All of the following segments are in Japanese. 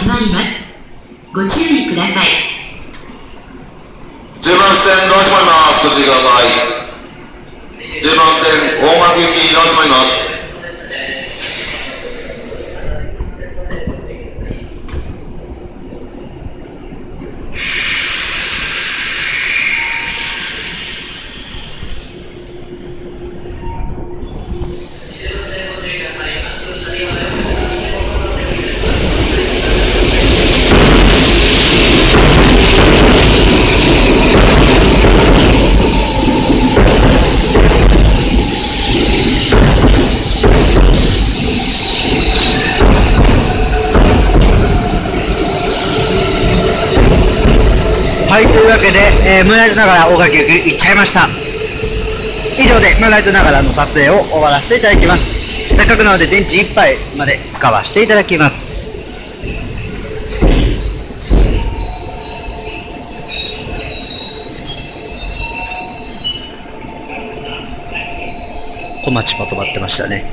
まります。ご注意ください。 10番線ドア閉まります。ご注意ください。10番線大巻行きドア閉まります。 はい、というわけで、ムーンライトながら大垣行き行っちゃいました。以上でムーンライトながらの撮影を終わらせていただきます。せっかくなので電池1杯まで使わせていただきます。小町も止まってましたね。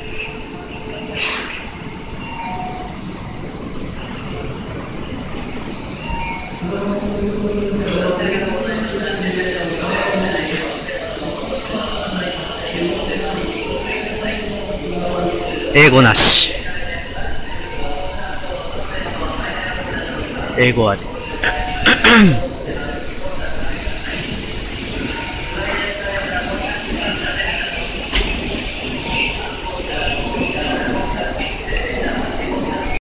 英語なし。英語あり。